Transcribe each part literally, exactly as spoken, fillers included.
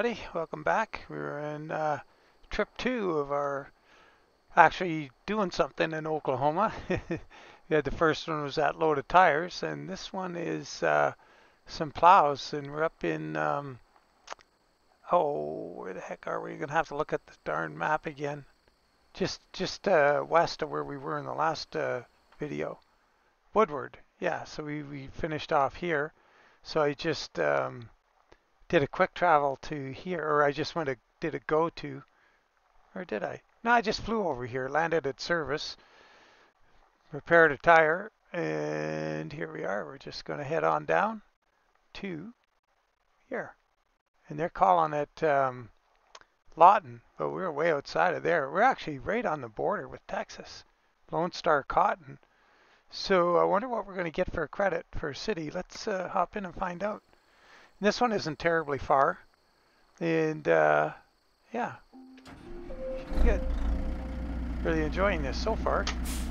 everybody, welcome back. We're in uh, trip two of our actually doing something in Oklahoma. We had the first one was that load of tires, and this one is uh, some plows, and we're up in, um, oh, where the heck are we? You're gonna have to look at the darn map again. Just just uh, west of where we were in the last uh, video. Woodward, yeah, so we, we finished off here. So I just um, did a quick travel to here, or I just went to, did a go to, or did I? No, I just flew over here, landed at service, repaired a tire, and here we are. We're just going to head on down to here. And they're calling it um, Lawton, but we're way outside of there. We're actually right on the border with Texas, Lone Star Cotton. So I wonder what we're going to get for a credit for a city. Let's uh, hop in and find out. And this one isn't terribly far. And uh, yeah, good. Really enjoying this so far.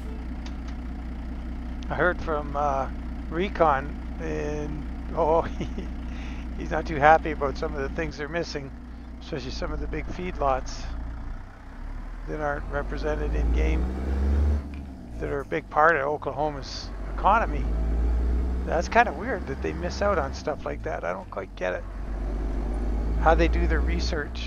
I heard from uh, Recon, and oh, he, he's not too happy about some of the things they're missing, especially some of the big feedlots that aren't represented in game, that are a big part of Oklahoma's economy. That's kind of weird that they miss out on stuff like that. I don't quite get it. How they do their research.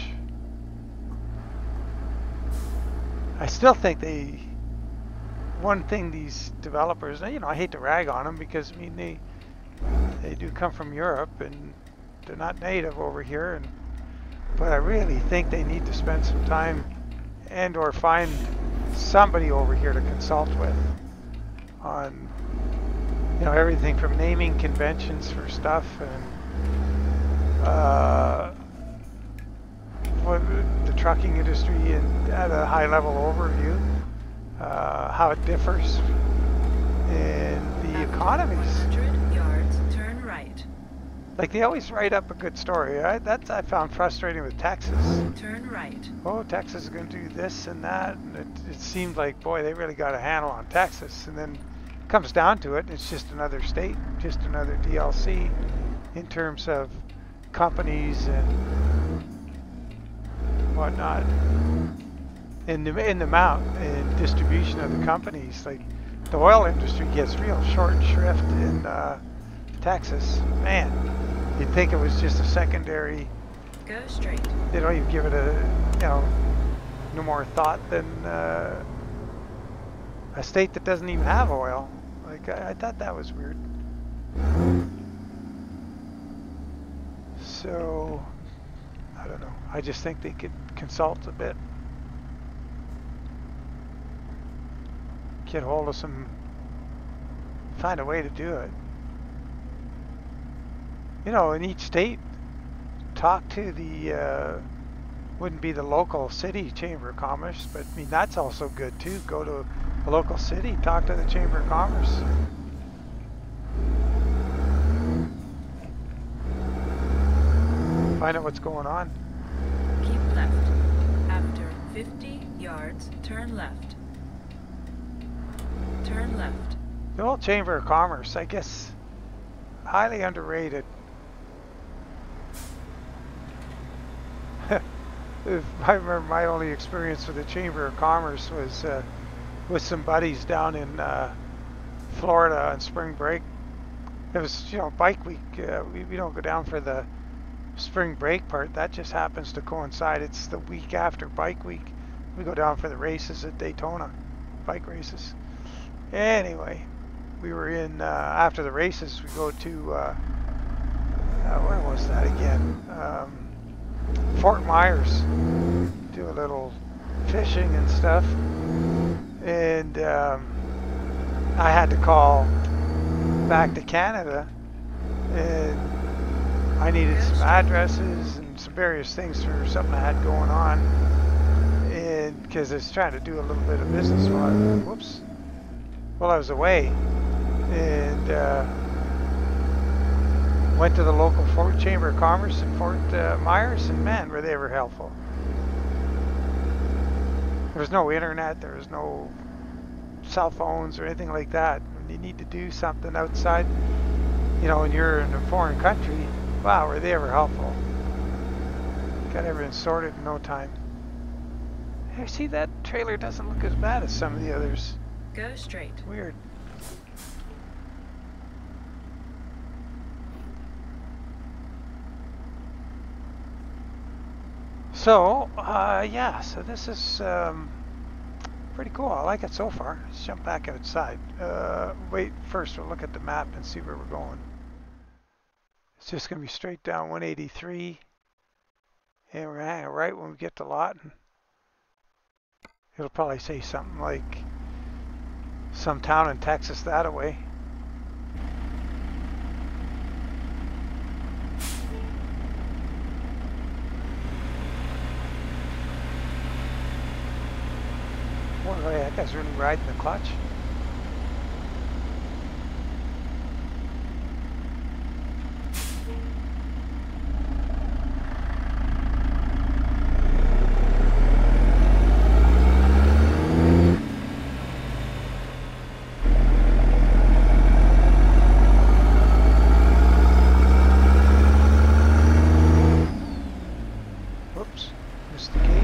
I still think they, one thing these developers, you know, I hate to rag on them because I mean they they do come from Europe and they're not native over here, and but I really think they need to spend some time and or find somebody over here to consult with on, you know, everything from naming conventions for stuff and uh, what the trucking industry and at a high level overview, uh, how it differs in the economies. one hundred yards, turn right. Like they always write up a good story. I, that's I found frustrating with Texas. Turn right. Oh, Texas is going to do this and that, and it, it seemed like, boy, they really got a handle on Texas. And then it comes down to it, it's just another state, just another D L C in terms of companies and whatnot. In the in the amount and distribution of the companies, like the oil industry gets real short shrift in uh, Texas. Man, you'd think it was just a secondary. Go straight. They don't even give it a, you know, no more thought than uh, a state that doesn't even have oil. Like, I, I thought that was weird. So, I don't know. I just think they could consult a bit. Get hold of some, find a way to do it. You know, in each state, talk to the, uh, wouldn't be the local city chamber of commerce, but I mean, that's also good too. Go to a local city, talk to the chamber of commerce. Find out what's going on. Keep left. After fifty yards, turn left. Turn left. The old chamber of commerce, I guess, highly underrated. I remember my only experience with the Chamber of Commerce was uh, with some buddies down in uh, Florida on spring break. It was, you know, bike week. Uh, we, we don't go down for the spring break part. That just happens to coincide. It's the week after bike week. We go down for the races at Daytona, bike races. Anyway, we were in, uh, after the races, we go to, uh, uh, where was that again? Um, Fort Myers, do a little fishing and stuff, and um, I had to call back to Canada, and I needed some addresses and some various things for something I had going on, and because I was trying to do a little bit of business while I, whoops, while I was away, and uh, went to the local Fort Chamber of Commerce in Fort uh, Myers, and man, were they ever helpful. There was no internet, there was no cell phones or anything like that. When you need to do something outside, you know, and you're in a foreign country, wow, were they ever helpful. Got everything sorted in no time. Hey, see, that trailer doesn't look as bad as some of the others. Go straight. Weird. So, uh, yeah, so this is um, pretty cool. I like it so far. Let's jump back outside. Uh, wait, first we'll look at the map and see where we're going. It's just going to be straight down one eighty-three. And we're hanging right when we get to Lawton. It'll probably say something like some town in Texas that way. Boy, that guy's really riding the clutch. Whoops, missed the gate.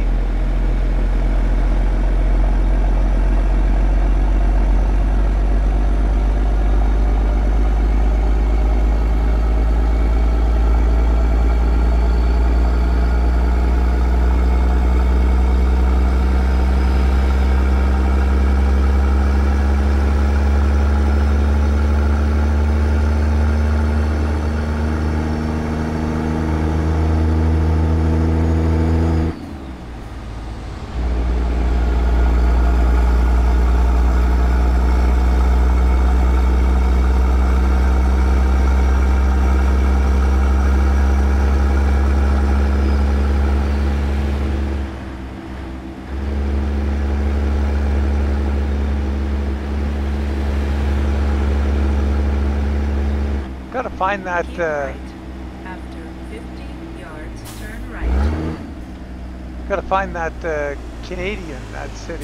Gotta find that. Keep Uh, right. After fifty yards, turn right. gotta find that uh, Canadian, that city.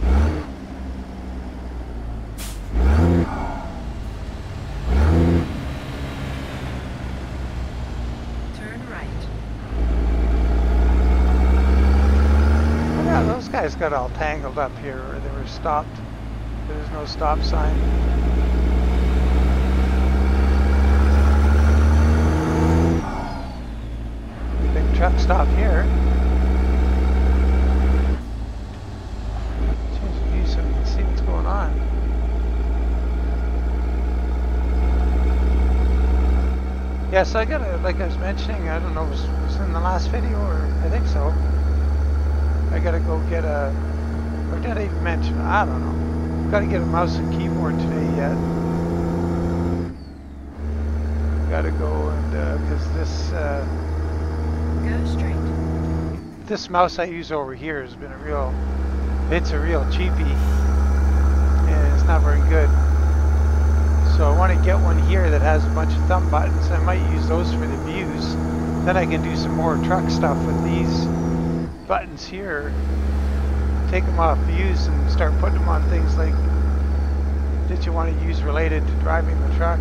Turn right. Oh, yeah, those guys got all tangled up here, or they were stopped. There's no stop sign. Big truck stop here. Change the view so we can see what's going on. Yeah, so I gotta, like I was mentioning, I don't know, was was in the last video, or I think so. I gotta go get a, or did I even mention? I don't know. Gotta get a mouse and keyboard today yet. Gotta go and uh, because this. Uh, Go straight. This mouse I use over here has been a real, it's a real cheapie, and it's not very good. So I want to get one here that has a bunch of thumb buttons. I might use those for the views. Then I can do some more truck stuff with these buttons here. Take them off views and start putting them on things like that you want to use related to driving the truck.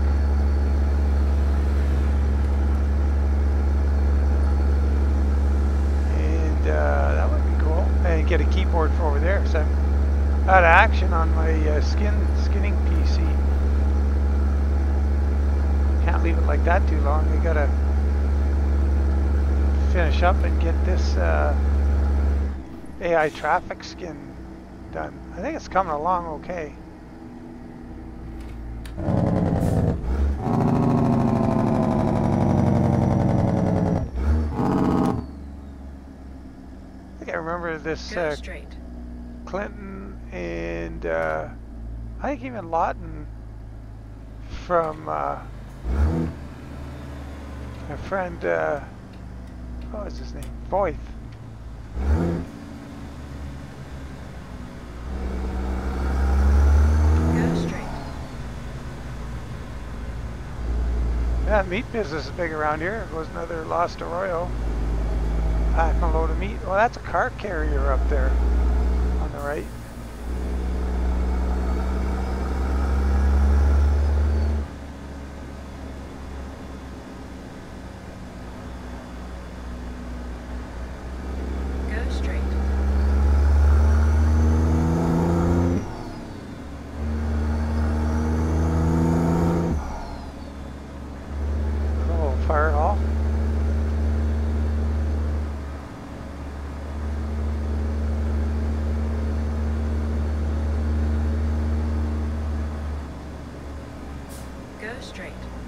Uh, that would be cool. And get a keyboard for over there. So I'm out of action on my uh, skin skinning P C. Can't leave it like that too long. I gotta finish up and get this uh, A I traffic skin done. I think it's coming along okay. I remember this uh, Clinton and uh, I think even Lawton from uh, my friend, uh, what was his name? Voice. Go straight. Yeah, meat business is big around here. There goes another Lost Arroyo. Pack a load of meat. Well, that's a car carrier up there on the right. straight.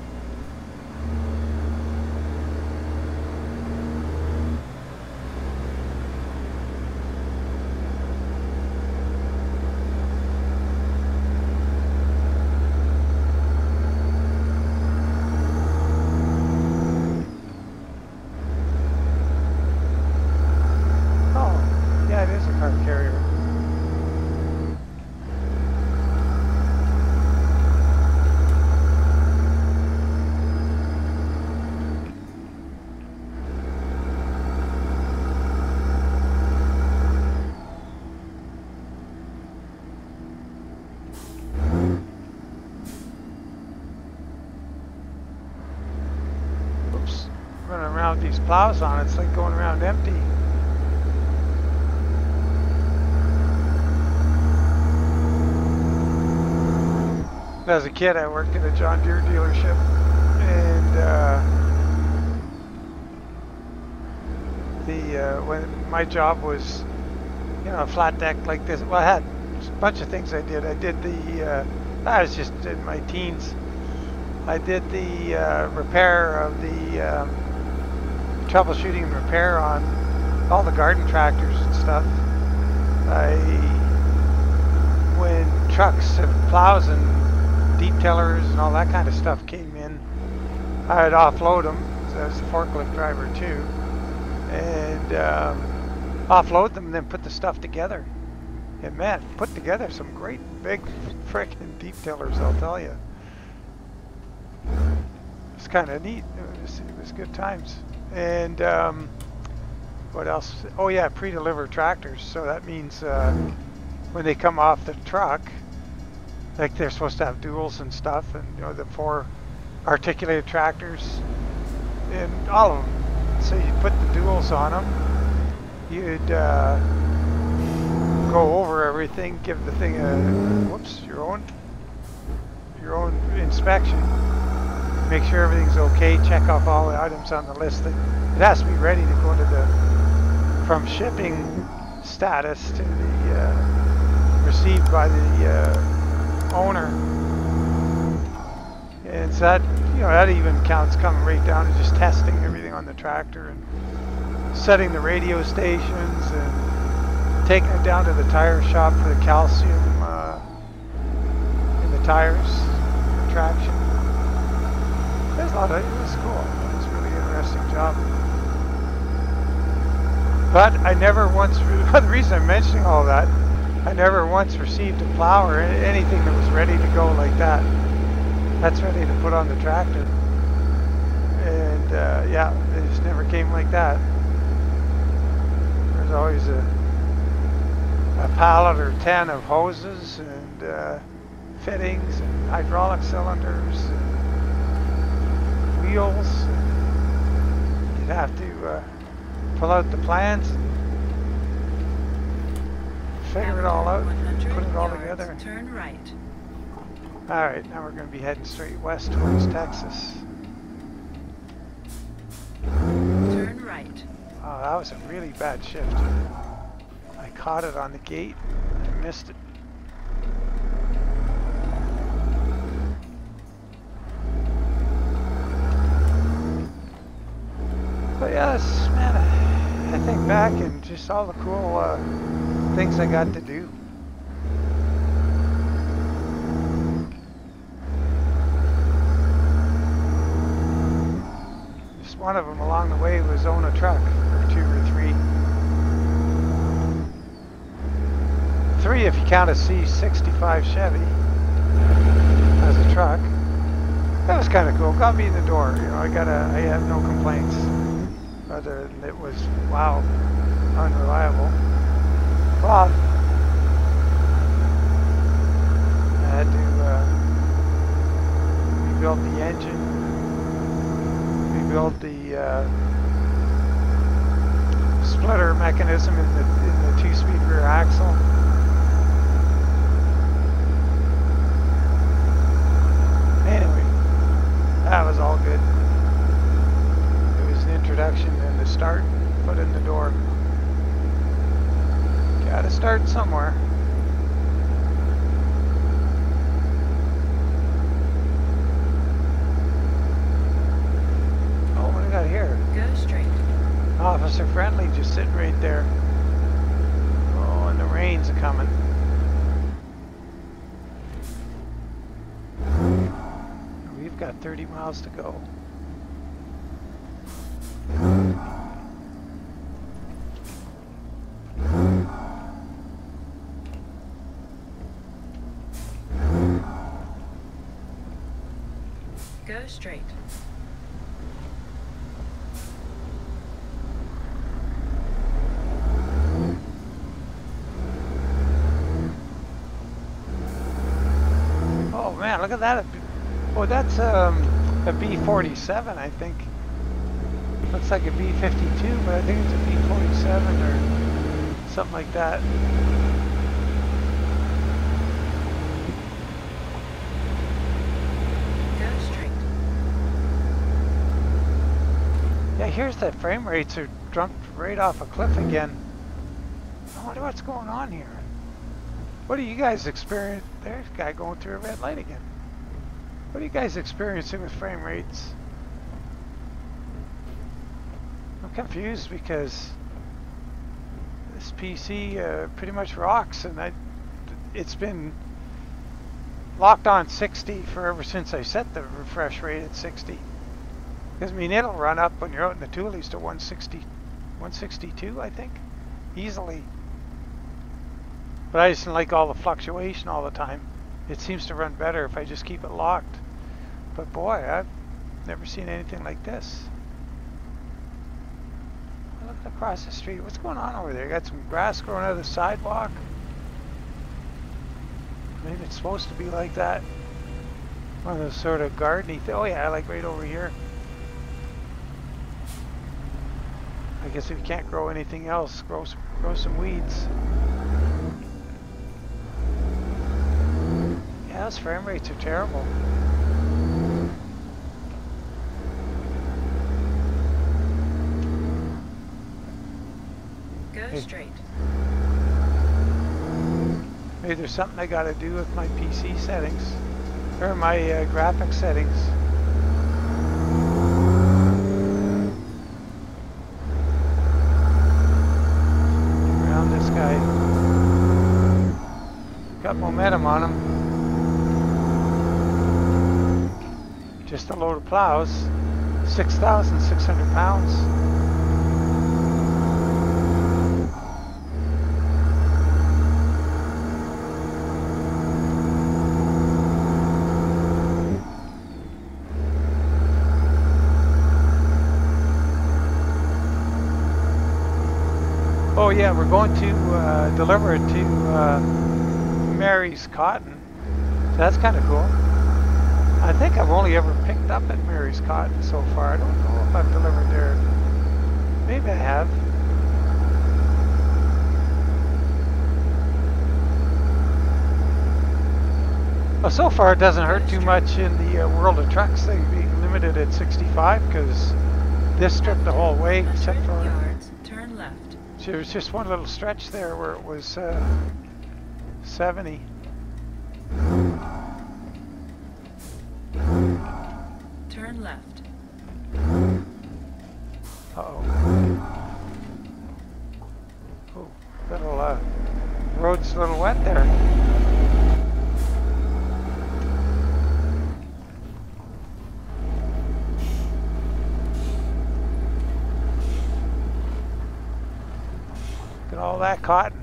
These plows on, it's like going around empty. As a kid, I worked at a John Deere dealership, and uh, the uh, when my job was, you know, a flat deck like this. Well, I had a bunch of things I did. I did the, uh, I was just in my teens. I did the uh, repair of the. Um, troubleshooting and repair on all the garden tractors and stuff. I, when trucks and plows and deep tillers and all that kind of stuff came in, I'd offload them. So I was a forklift driver too, and um, offload them and then put the stuff together. And man, put together some great big frickin' deep tillers, I'll tell you. It's kind of neat. It was, it was good times. And um, what else? Oh yeah, pre-delivered tractors. So that means uh, when they come off the truck, like they're supposed to have duals and stuff, and you know the four articulated tractors, and all of them. So you put the duals on them. You'd uh, go over everything, give the thing a whoops, your own your own inspection. Make sure everything's okay, check off all the items on the list. That it has to be ready to go to the, from shipping status to the, uh, received by the uh, owner. And so that, you know, that even counts coming right down to just testing everything on the tractor and setting the radio stations and taking it down to the tire shop for the calcium uh, in the tires for traction. It was a lot of, it was cool. It was a really interesting job. But I never once, the reason I'm mentioning all that, I never once received a plow or anything that was ready to go like that. That's ready to put on the tractor. And uh, yeah, it just never came like that. There's always a, a pallet or ten of hoses and uh, fittings and hydraulic cylinders. And wheels. You'd have to uh, pull out the plans and figure it all out, put it all together. Turn right. Alright, now we're going to be heading straight west towards Texas. Turn right. Oh, that was a really bad shift. I caught it on the gate and I missed it. But yes, man, I, I think back and just all the cool uh, things I got to do. Just one of them along the way was own a truck, or two or three. Three if you count a C sixty-five Chevy as a truck. That was kind of cool. Got me in the door. You know, I got a, I have no complaints. Other than it was, wow, unreliable. Well, I had to uh, rebuild the engine, rebuild the uh, splitter mechanism in the, in the two-speed rear axle. Anyway, that was all good. Introduction and the start, foot in the door. Gotta start somewhere. out here? Go straight. Officer Friendly just sitting right there. Oh, and the rain's coming. We've got thirty miles to go. Go straight. Oh man, look at that. Oh, that's um, a B forty-seven, I think. Looks like a B fifty-two, but I think it's a B forty-seven or something like that. Go straight. Yeah, here's that frame rates are jumped right off a cliff again. I wonder what's going on here. What do you guys experience? There's a guy going through a red light again. What are you guys experiencing with frame rates? I'm confused because this P C uh, pretty much rocks, and I, it's been locked on sixty for ever since I set the refresh rate at sixty. Because I mean, it'll run up when you're out in the toolies to one sixty, one sixty-two, I think, easily. But I just don't like all the fluctuation all the time. It seems to run better if I just keep it locked. But boy, I've never seen anything like this. Look across the street. What's going on over there? Got some grass growing out of the sidewalk. Maybe it's supposed to be like that. One of those sort of gardeny things. Oh yeah, I like right over here. I guess if you can't grow anything else, grow some, grow some weeds. Yeah, those frame rates are terrible. Go straight. Maybe there's something I gotta do with my P C settings, or my uh, graphics settings. Around this guy. Got momentum on him. Just a load of plows. six thousand six hundred pounds. Oh yeah, we're going to uh, deliver it to uh, Mary's Cotton. So that's kind of cool. I think I've only ever picked up at Mary's Cotton so far. I don't know if I've delivered there. Maybe I have. Well, so far it doesn't hurt too much in the uh, World of Trucks thing being limited at sixty-five, because this strip the whole way except for... yards, turn left. There was just one little stretch there where it was uh, seventy. Turn left. Uh-oh. Oh, little, uh, road's a little wet there. Look at all that cotton.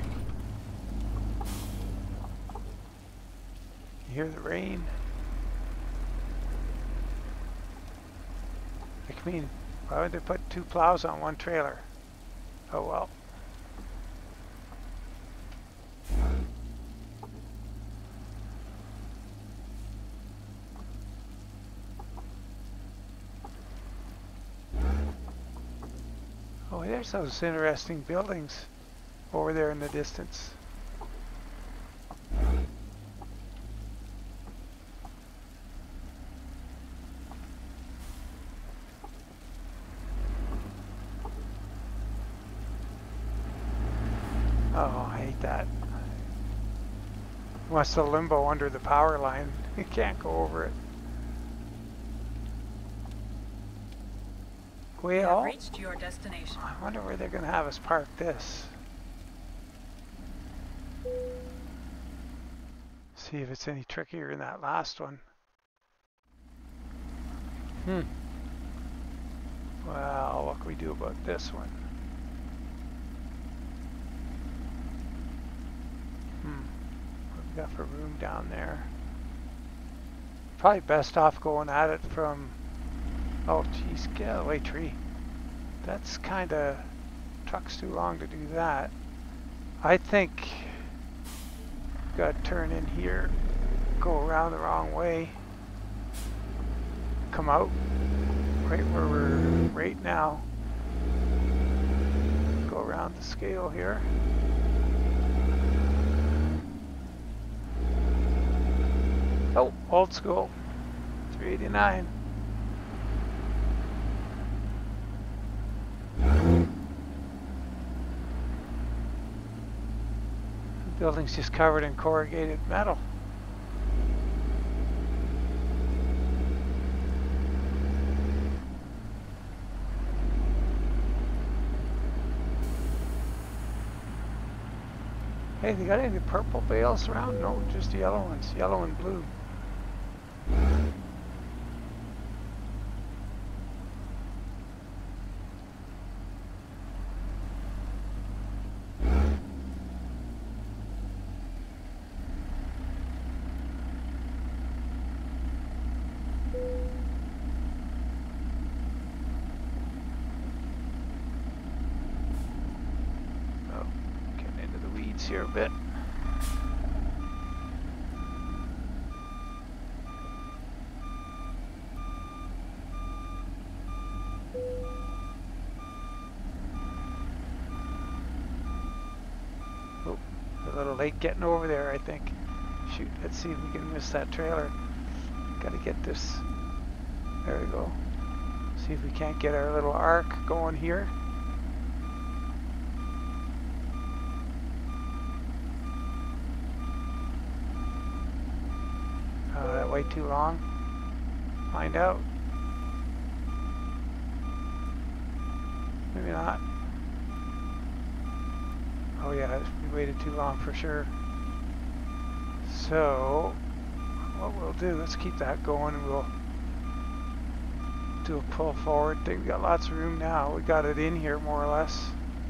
You hear the rain? I mean, why would they put two plows on one trailer? Oh well. Oh, there's those interesting buildings over there in the distance. Oh, I hate that. Wants to limbo under the power line. You can't go over it. You have Well, reached your destination. I wonder where they're going to have us park this. See if it's any trickier than that last one. Hmm. Well, what can we do about this one? Hmm. What we got for room down there? Probably best off going at it from... Oh, geez, get out of the way, tree. That's kind of... Truck's too long to do that. I think... Got to turn in here, go around the wrong way, come out right where we're right now, go around the scale here. Oh, old school, three eighty-nine. The building's just covered in corrugated metal. Hey, they got any purple bales around? No, just yellow ones, yellow and blue. Here a bit. Oh, a little late getting over there, I think. Shoot, let's see if we can miss that trailer. Gotta get this. There we go. See if we can't get our little arc going here. Way too long. Find out. Maybe not. Oh yeah, we waited too long for sure. So what we'll do, let's keep that going and we'll do a pull forward. I think we got lots of room now. We got it in here more or less.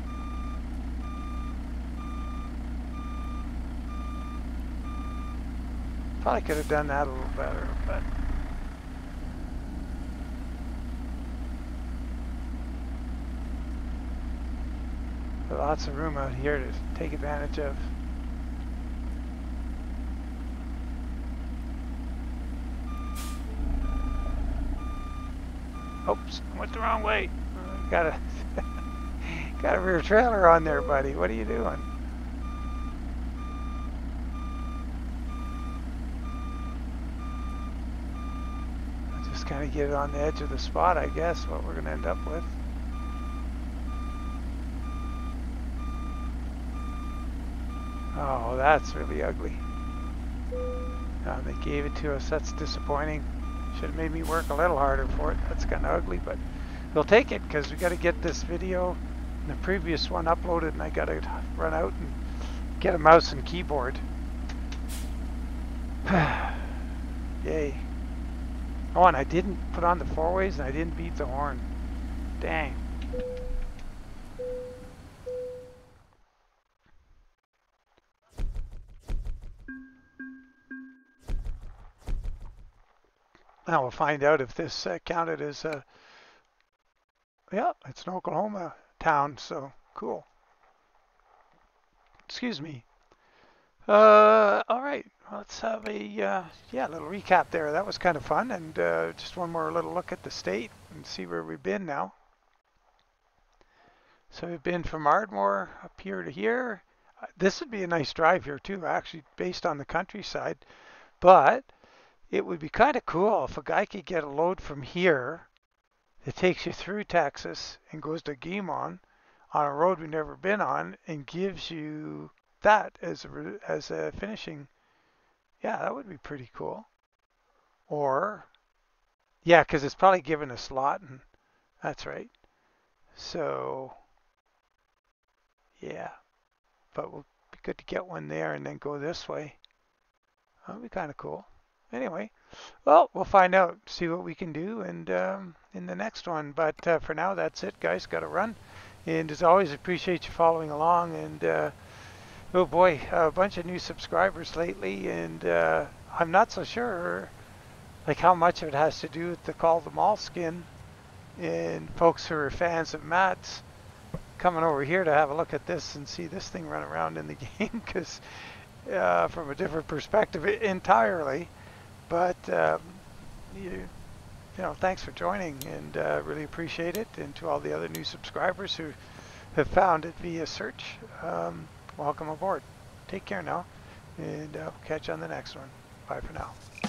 Probably could have done that a little better, but lots of room out here to take advantage of. Oops, went the wrong way. Uh, got a got a rear trailer on there, buddy. What are you doing? Kind of get it on the edge of the spot, I guess, what we're going to end up with. Oh, that's really ugly. Uh, they gave it to us. That's disappointing. Should have made me work a little harder for it. That's kind of ugly, but we'll take it because we got to get this video and the previous one uploaded, and I got to run out and get a mouse and keyboard. Yay. Oh, and I didn't put on the four ways and I didn't beat the horn. Dang. Now we'll find out if this uh, counted as a... Yeah, it's an Oklahoma town, so cool. Excuse me. Uh, all right, let's have a uh, yeah little recap there. That was kind of fun, and uh, just one more little look at the state and see where we've been now. So we've been from Ardmore up here to here. Uh, this would be a nice drive here too, actually, based on the countryside. But it would be kind of cool if a guy could get a load from here that takes you through Texas and goes to Guimon on a road we've never been on and gives you that as a, as a finishing. Yeah, that would be pretty cool. Or, yeah, because it's probably given us Lawton. That's right. So yeah, but we'll be good to get one there and then go this way. That'll be kind of cool. Anyway, well, we'll find out, see what we can do, and um, in the next one. But uh, for now, that's it, guys. Got to run. And as always, appreciate you following along. And uh, oh boy, a bunch of new subscribers lately, and uh, I'm not so sure like how much of it has to do with the Call Them All skin and folks who are fans of Matt's coming over here to have a look at this and see this thing run around in the game, because uh, from a different perspective entirely. But um, you, you know, thanks for joining, and uh, really appreciate it. And to all the other new subscribers who have found it via search, um, welcome aboard. Take care now, and uh, catch you on the next one. Bye for now.